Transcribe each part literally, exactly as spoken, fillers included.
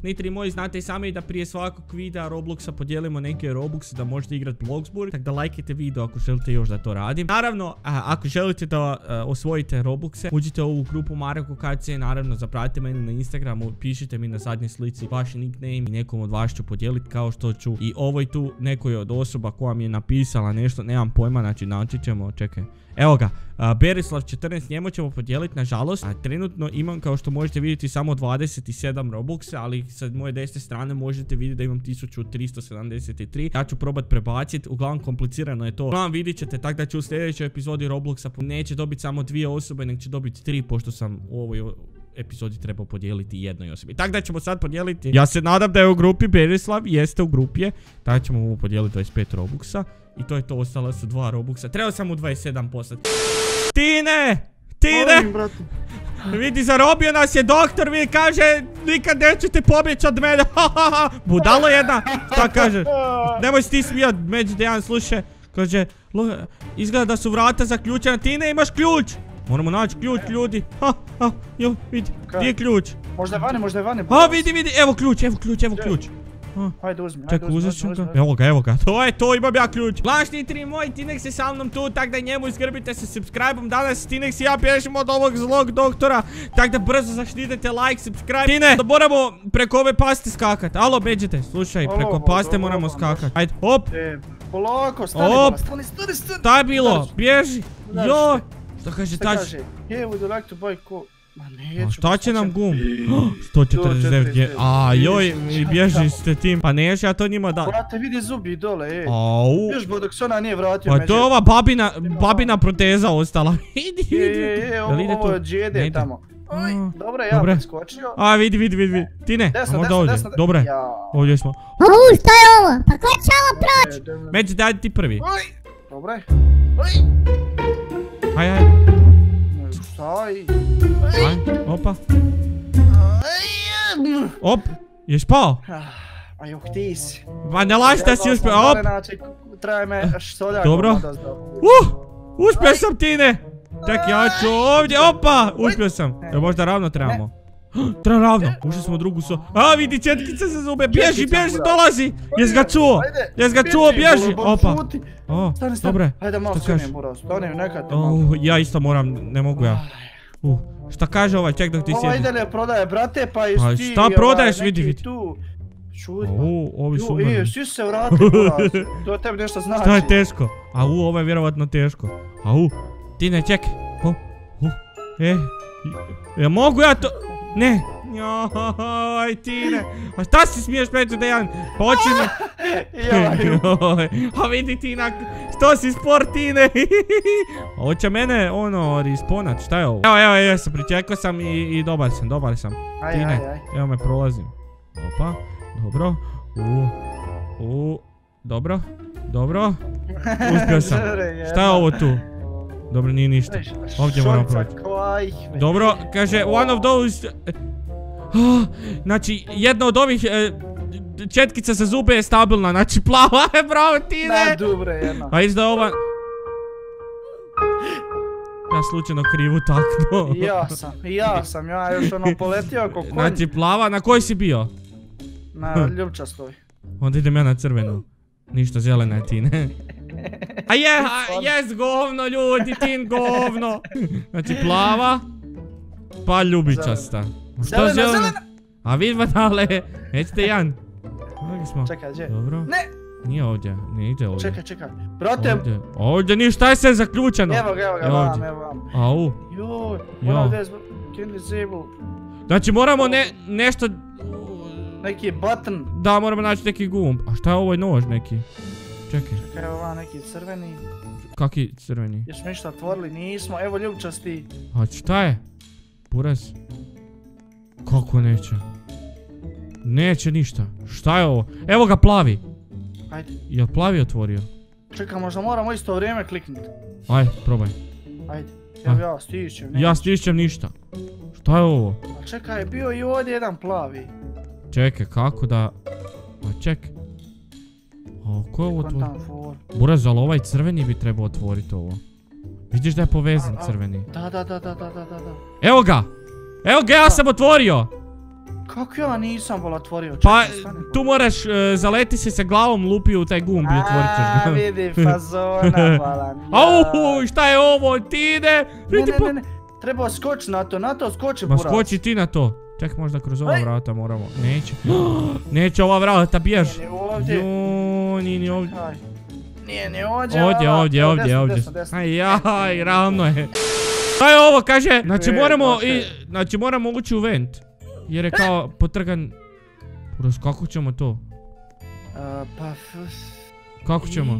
Nitri moji, znate i sami da prije svakog videa Robloxa podijelimo neke Robuxe da možete igrati Bloxburg. Tako da lajkajte video ako želite još da to radim. Naravno, a, ako želite da a, osvojite Robuxe, uđite u ovu grupu Marko K C. Naravno, zapratite mene na Instagramu, pišite mi na zadnjoj slici vaš nickname i nekom od vas ću podijeliti kao što ću i ovoj tu nekoj od osoba koja mi je napisala nešto, nemam pojma, znači naći ćemo, čekaj. Evo ga, uh, Berislav četrnaest, njemu ćemo podijeliti, nažalost. A trenutno imam, kao što možete vidjeti, samo dvadeset sedam Robuxa, ali sa moje desne strane možete vidjeti da imam tisuću tristo sedamdeset tri. Ja ću probat prebaciti, uglavnom komplicirano je to. Uglavnom vidjet ćete, tako da ću u sljedećoj epizodi Robloxa neće dobiti samo dvije osobe, nego će dobiti tri, pošto sam u ovoj epizodi trebao podijeliti jednoj osobi. Tako da ćemo sad podijeliti. Ja se nadam da je u grupi Berislav, jeste u grupi je. Tako ćemo mu podijeliti dvadeset pet Robuxa. I to je to, ostalo su dva Robuxa. Trebao sam mu dvadeset sedam poslati. Tine! Tine! Vidi, zarobio nas je doktor, vi kaže, nikad nećete pobjeći od mene. Budalo jedna. Šta kaže? Nemoj si ti smijat, među Dejan, slušaj. Kaže, izgleda da su vrata zaključena. Tine, imaš ključ? Moramo naći ključ, ljudi. Ha, ha, jo, vidi, gdje je ključ? Možda je vani, možda je vani. Ha, vidi, vidi, evo ključ, evo ključ, evo ključ. Hajde uzmi, čekaj, uzet ću ga. Evo ga, evo ga, to je to, imam ja ključ. Lašni tri moji, Tinex se sa mnom tu, tak da njemu izgrbite se subscribe-om. Danas Tinex i ja pješimo od ovog zlog doktora. Tak da brzo zaštitite like, subscribe. Tine, da moramo preko ove paste skakat. Alo, beđite, slušaj, preko paste moramo skakat. Ajde, hop. Polako, stani, stani, stani, stani. Šta je bilo? Bježi. Jo. Šta kaže tač? Hey, would you like to buy co... Ma neću. Šta će nam gum? sto četrdeset devet je. A joj, mi bježi ste tim. Pa neću ja to njima da. Brate, vidi zubi dole, ej. Au. Još dok se ona nije vratio među. Pa to je ova babina, babina proteza ostala. Vidi, vidi. Ej, ej, ovo je džede tamo. Dobro, ja preskočio. A, vidi, vidi, vidi. Tine, a možda ovdje. Dobre, ovdje smo. Au, šta je ovo? Pa ko će ovo proći? Među, daj ti prvi. Dobre. Aj, aj. Staj. Aj, opa. Op, ješ pao? A juh, ti si. Pa ne laži da si uspio, op. Traje me štoljak. Dobro. Uh, uspio sam, Tine. Ček, ja ću ovdje, opa, uspio sam. Jel možda ravno trebamo? Treba ravno, ušli smo u drugu so. A, vidi, četkica se zube, bježi, bježi, dolazi. Jes ga čuo, jes ga čuo, bježi. Opa. O, dobre. Hajde malo stanem, Buraz, stanem, nekad te malo. Ja isto moram, ne mogu ja. Šta kaže ovaj, ček dok ti sjedi. Ovaj dalje prodaje, brate, pa i ti. Šta prodaješ, vidi, vidi. Šutma. Ovi su umrli. Ej, svi se vratili, Buraz, to tebi nešto znači. Šta je teško? Au, ovo je vjerovatno teško. Au, Tine, čekaj. E, ja mogu ja to... Ne. Joj, Tine. A šta si smiješ među Dejan? Hoći me. Joj. A vidi Tina, što si sport, Tine. Hoće mene, ono, respawnat. Šta je ovo? Evo, evo, evo, sam pričekao sam i dobar sam, dobar sam. Tine, evo me prolazim. Opa, dobro. U, u, dobro, dobro. Uspio sam. Šta je ovo tu? Dobro, nije ništa. Ovdje moramo proći. Dobro, kaže, one of those... Znači, jedna od ovih četkica za zube je stabilna, znači plava je, bravo, Tine! Da, dobro, jedna. A izda ova... Ja slučajno krivu taknuo. Ja sam, ja sam, ja još ono poletio ako konj. Znači, plava, na kojoj si bio? Na ljubčastoj. Onda idem ja na crvenu. Ništa, zelena je, Tine. A je, jes govno ljudi, Tin govno. Znači plava, pa ljubičasta. Zelena, zelena. A vidva dale, nećete Jan. Ovdje smo. Čekaj, gdje? Dobro. Ne. Nije ovdje, nije ide ovdje. Čekaj, čekaj. Brate. Ovdje nije, šta je sve zaključeno? Evo ga, evo ga, vam, evo vam. Au. Joj, moram da je disable. Znači moramo nešto... Neki button. Da, moramo naći neki gumb. A šta je ovaj nož neki? Čekaj. Čekaj, evo vam neki crveni. Kaki crveni? Jesmo ništa otvorili, nismo, evo ljubčasti. A šta je? Buraz? Kako neće? Neće ništa. Šta je ovo? Evo ga plavi. Ajde. Jel plavi otvorio? Čekaj, možda moramo isto vrijeme kliknuti. Ajde, probaj. Ajde, evo ja stišćem. Ja stišćem ništa. Šta je ovo? A čekaj, bio i ovdje jedan plavi. Čekaj, kako da... A čekaj. A ko je ovo otvorio? Buraz, ali ovaj crveni bi trebao otvoriti ovo. Vidiš da je povezan crveni? Da, da, da, da, da, da, da. Evo ga! Evo ga, ja sam otvorio! Kako ja nisam bol otvorio? Pa, tu moraš, zaleti se sa glavom, lupi u taj gumb i otvorit ćeš ga. A, vidi, fazona, balan. Au, šta je ovo, Tine? Ne, ne, ne, ne, treba skoči na to, na to skoči, Ma buraz. skoči ti na to. Ček, možda kroz ova vrata moramo. Neće. Neće ova vrata, bjež. Nije ni ovdje. Joj, nije ni ovdje. Nije ni ovdje. Ovdje, ovdje, ovdje, ovdje. Aj, jaj, ravno je. Šta je ovo, kaže? Znači moramo, znači moramo ući u vent. Jer je kao potrgan... Buraz, kako ćemo to? Pa... Kako ćemo?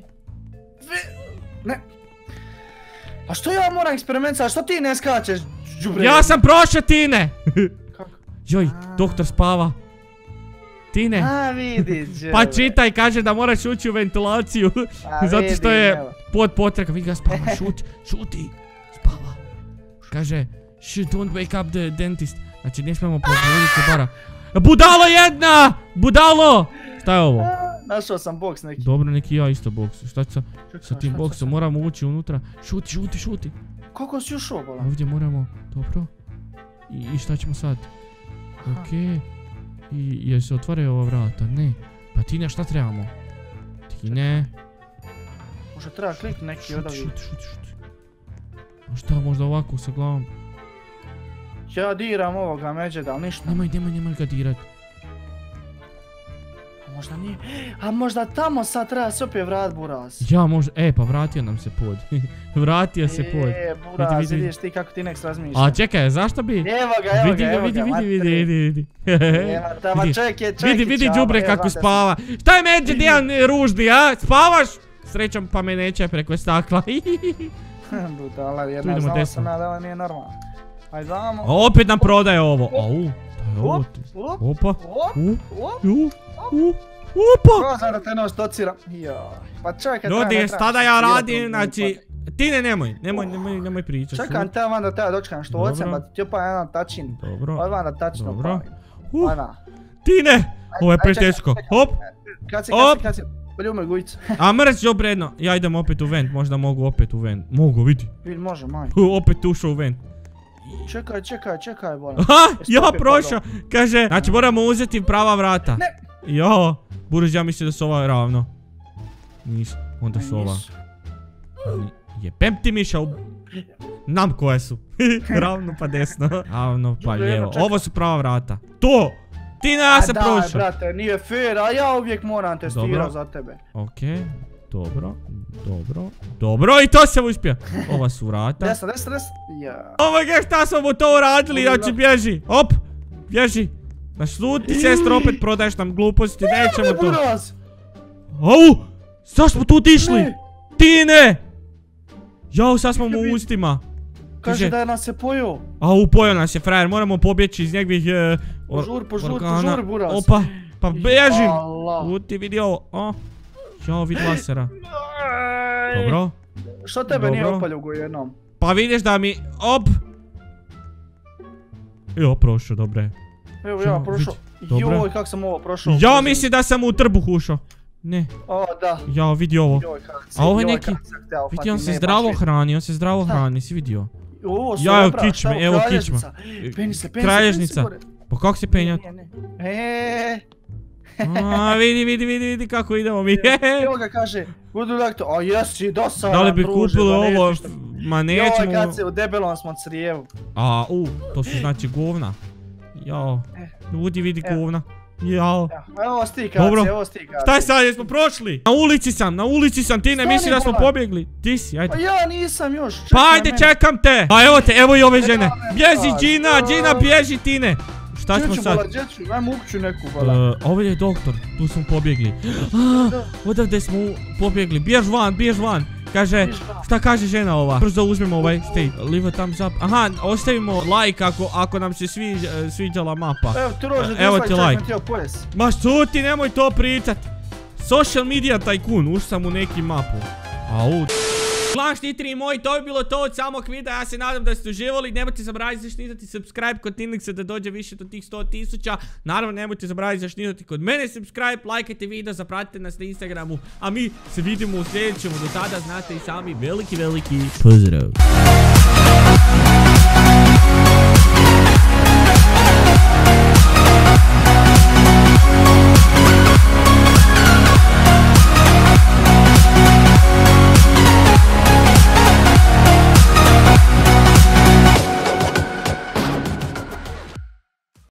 Ne. A što ja moram eksperimentat, što ti ne skačeš, džubre? Ja sam prošao, Tine! Kako? Joj, doktor spava. Tine. A, vidi, džubre. Pa čitaj, kaže da moraš ući u ventilaciju. Zato što je pod potrega. Vidi ga spava, šuti, šuti. Spava. Kaže, shit, don't wake up the dentist. Znači, ne smijemo pozvoditi bara. Budalo jedna! Budalo! Šta je ovo? Našao sam boks neki. Dobro, neki ja isto boks. Šta sa, sa tim boksom? Moramo ući unutra. Šuti, šuti, šuti. Kako si ušao, bola? Ovdje moramo, dobro. I, i šta ćemo sad? Okej. I jel se otvaraju ova vrata? Ne. Pa Tine, šta trebamo? Tine. Možda treba klik neki odavi. Šuti, šuti, šuti. A šta, možda ovako sa glavom? Ja diram ovoga međeda, ali ništa. Nemoj, nemoj, nemoj ga dirat. A možda nije. A možda tamo sad treba se opet vrat, buraz. Ja možda, e pa vratio nam se pod. Vratio se pod. E, buraz, vidiš ti kako ti neks razmišlja. A čekaj, zašto bi? Evo ga, evo ga, evo ga, vidi, vidi, vidi, vidi, vidi. Evo tamo, čekaj, čekaj. Vidi, vidi džubre kako spava. Šta je međe dijan ružni, a? Spavaš? Srećom pa me neće preko stakla. Budala, jedna znala sam ja da ovo nije normalno. Ajde vamo. Opet nam prodaje ovo. Au, šta je ovo ti? Opa. Opa. Ko znam da te noć tociram? Joj. Pa čekaj. Ljudi, sada ja radim, znači... Tine, nemoj, nemoj, nemoj, nemoj pričat. Čekam te van da treba dočekam što ocem, ba ti opa jedan tačin. Dobro. Oj van da tačno Dobro. Oj van. Tine! Ovo je preteško. Hop. Kad si, kad si, kad si. Poljuboj gujicu. A mreć dobro jedno. Ja idem opet u vent, možda mogu opet u vent. Mogu, vidi. Vidi, može, maj. Opet ušao u vent. Čekaj, čekaj, čekaj, bola. Ha, ja prošao. Kaže, znači moramo uzeti prava vrata. Ne. Jo, Buraz, ja mislim da su ova ravno. Nisu, onda su ova. Jebem ti miša u... Nam koje su. Ravno pa desno. Ravno pa lijevo. Ovo su prava vrata. To! Tine, ja sam prošao. Daj, brate, nije fair, a ja uvijek moram testirati za tebe. Okej, dobro, dobro, dobro i to sam uspio. Ova su vrata. Desno, desno, desno. Ja. Ovo je šta smo mu to uradili, znači bježi. Hop, bježi. Našluti sestro, opet prodaješ nam gluposti, nećemo to. Au, sad smo tu otišli. Tine. Jao, sad smo mu u ustima. Kaže da je nas se pojio. Au, pojio nas je frajer, moramo pobjeći iz njegovih Požur, požur, požur, buraz. Opa, pa bežim. U ti vidi ovo. Jao, vidi lasera. Dobro. Što tebe nije opalio go jednom? Pa vidiš da mi, op. Jo, prošao, dobre. Evo ja prošao. Joj, kak sam ovo prošao. Ja mislim da sam u trbuh ušao. Ne. O, da. Ja, vidi ovo. A ovo je neki, vidi on se zdravo hrani, on se zdravo hrani, si vidio? Ja, evo kičme, evo kičma. Kralježnica. Pa kako se penjat? Eee. A, vidi, vidi, vidi, vidi kako idemo mi. Evo ga kaže, budu dakto, a jesi dosadan druže. Da li bi kupili ovo, ma nećemo. Joj, kad se u debelom smo crijevu. A, u, to su znači govna. Jao, ljudi vidi govna. Jao. Evo stikaci, evo stikaci. Šta je sad, jesmo prošli? Na ulici sam, na ulici sam, ti ne misli da smo pobjegli. Ti si, ajde. Pa ja nisam još. Pa ajde, čekam te. Pa evo te, evo i ove žene. Bježi, Gina, Gina, bježi, Tine. Šta smo sad? Djeću, bala, ajmo ukću neku, bala. Ovo je doktor, tu smo pobjegli. Odavde smo pobjegli, bjež van, bjež van. Kaže, šta kaže žena ova? Brzo uzmemo ovaj, stay, leave a thumbs up. Aha, ostavimo like ako nam se sviđala mapa. Evo ti like. Ma šuti, nemoj to pričat. Social media tycoon, ušao sam u neki mapu. Au. Štitri moji, to bi bilo to od samog videa, ja se nadam da ste uživali, nemojte zaboraviti zaštitati subscribe kod Tinlixa da dođe više do tih sto tisuća, naravno nemojte zaboraviti zaštitati kod mene subscribe, lajkajte video, zapratite nas na Instagramu, a mi se vidimo u sljedećem, do tada znate i sami veliki veliki pozdrav.